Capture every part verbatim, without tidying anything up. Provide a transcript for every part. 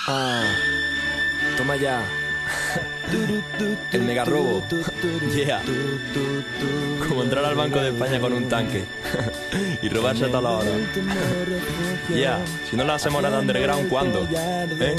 Ah, toma ya. El mega robo. Yeah. Como entrar al Banco de España con un tanque y robarse a toda la hora. Yeah. Si no lo hacemos ahora de underground, ¿cuándo? ¿Eh?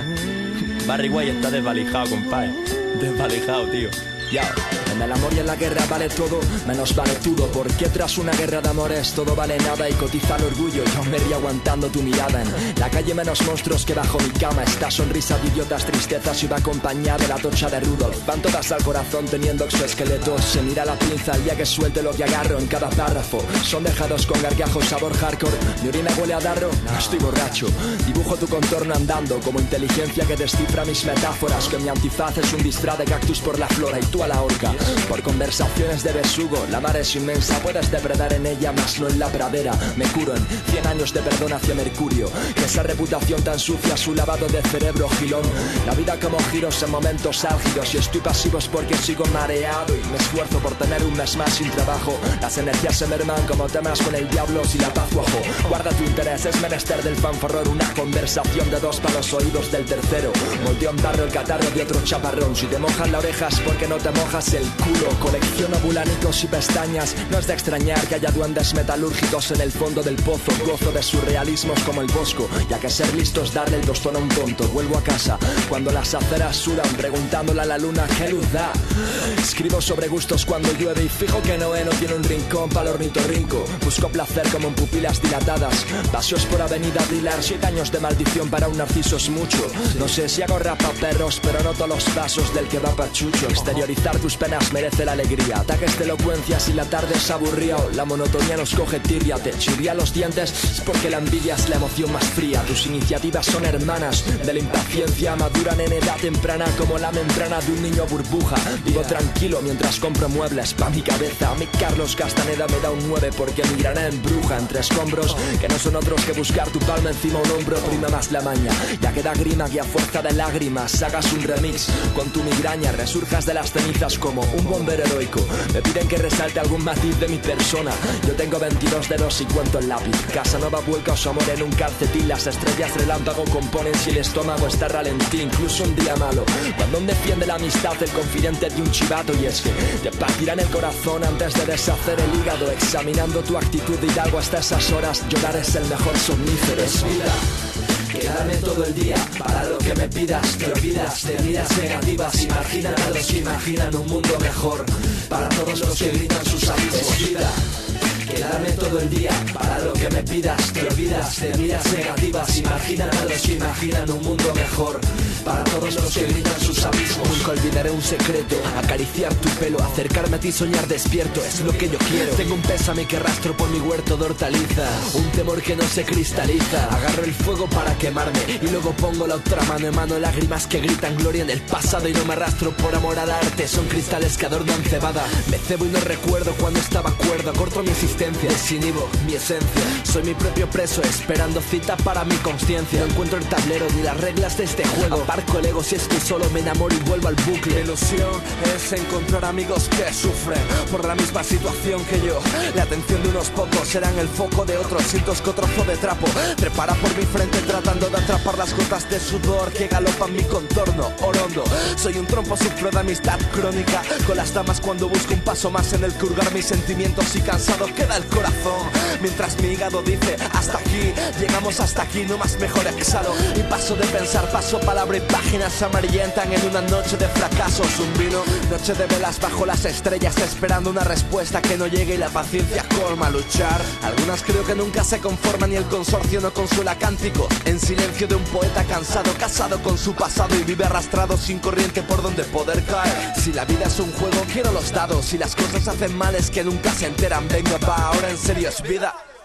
Barry White está desvalijado, compadre. Desvalijado, tío. Ya. En el amor y en la guerra vale todo, menos vale todo. Porque tras una guerra de amores todo vale nada y cotiza el orgullo. Yo me río aguantando tu mirada. En la calle menos monstruos que bajo mi cama. Esta sonrisa de idiotas tristezas iba acompañada de la tocha de Rudolf. Van todas al corazón teniendo exoesqueletos. Se mira la pinza al día que suelte lo que agarro en cada párrafo. Son dejados con gargajos sabor hardcore. Mi orina huele a darro, no estoy borracho. Dibujo tu contorno andando como inteligencia que descifra mis metáforas. Que mi antifaz es un disfraz de cactus por la flora y tú a la horca. Por conversaciones de besugo, la mar es inmensa, puedes depredar en ella, mas no en la pradera. Me curo en cien años de perdón hacia Mercurio. Que esa reputación tan sucia, su lavado de cerebro gilón. La vida como giros en momentos álgidos. Y estoy pasivo es porque sigo mareado y me esfuerzo por tener un mes más sin trabajo. Las energías se merman como temas con el diablo si la paz cuajo. Guarda tu interés, es menester del fanfarrón. Una conversación de dos para los oídos del tercero. Moldeo en barro el catarro de otro chaparrón. Si te mojan la oreja es porque no te mojas el culo. Colecciono bulánicos y pestañas. No es de extrañar que haya duendes metalúrgicos en el fondo del pozo. Gozo de surrealismos como el Bosco, ya que ser listo es darle el tostón a un tonto. Vuelvo a casa cuando las aceras sudan, preguntándole a la luna qué luz da. Escribo sobre gustos cuando llueve y fijo que Noé no tiene un rincón para el ornitorrinco. Busco placer como en pupilas dilatadas. Paseos por avenida Dilar, siete años de maldición para un narciso es mucho. No sé si hago rap a perros, pero noto los pasos del que va pa' chucho. Exteriorizar tus penas merece la alegría. Ataques de elocuencia si la tarde es aburrida o la monotonía nos coge tirria. Te chirría los dientes es porque la envidia es la emoción más fría. Tus iniciativas son hermanas de la impaciencia. Maduran en edad temprana como la membrana de un niño burbuja. Vivo tranquilo mientras compro muebles pa' mi cabeza. Mi Carlos Castaneda me da un nueve porque mi grana embruja entre escombros que no son otros que buscar tu palma encima un hombro. Prima más la maña, ya que da grima que a fuerza de lágrimas hagas un remix con tu migraña. Resurjas de las cenizas como un bombero heroico. Me piden que resalte algún matiz de mi persona. Yo tengo veintidós dedos y cuento el lápiz. Casanova vuelca su amor en un calcetín. Las estrellas relámpago componen si el estómago está ralentí. Incluso un día malo, cuando un defiende la amistad el confidente de un chivato. Y es que te partirán el corazón antes de deshacer el hígado. Examinando tu actitud de hidalgo hasta esas horas, llorar es el mejor somnífero. Es vida. Quedarme todo el día para lo que me pidas. Te olvidas de vidas negativas. Imaginan a los que imaginan un mundo mejor para todos los que gritan sus abismos. Vida. Quedarme todo el día para lo que me pidas. Te olvidas de vidas negativas. Imaginan a los que imaginan un mundo mejor para todos los que gritan sus abismos. Nunca olvidaré un secreto, acariciar tu pelo, acercarme a ti y soñar despierto, es lo que yo quiero. Tengo un pésame que arrastro por mi huerto de hortalizas, un temor que no se cristaliza. Agarro el fuego para quemarme y luego pongo la otra mano en mano. Lágrimas que gritan gloria en el pasado y no me arrastro por amor al arte. Son cristales que adornan cebada. Me cebo y no recuerdo cuando estaba cuerdo. Corto mi existencia, desinhibo mi esencia. Soy mi propio preso esperando cita para mi conciencia. No encuentro el tablero ni las reglas de este juego. Aparco el ego si es que solo me enamoro y vuelvo al bucle. La ilusión es encontrar amigos que sufren por la misma situación que yo. La atención de unos pocos serán el foco de otros. Siento escotrozo de trapo prepara por mi frente tratando de atrapar las gotas de sudor que galopan mi contorno orondo. Soy un trompo sufro de amistad crónica con las damas cuando busco un paso más en el que hurgar mis sentimientos y cansado queda el corazón. Mientras mi hígado dice hasta aquí, llegamos hasta aquí, no más mejor exhalo y paso de pensar, paso palabra y páginas amarillentan en una noche de fracasos. Un vino, noche de velas bajo las estrellas esperando una respuesta que no llegue y la paciencia colma luchar. Algunas creo que nunca se conforman y el consorcio no consuela cánticos en silencio de un poeta cansado, casado con su pasado y vive arrastrado sin corriente por donde poder caer. Si la vida es un juego quiero los dados, si las cosas hacen mal es que nunca se enteran. Venga va, ahora en serio es vida.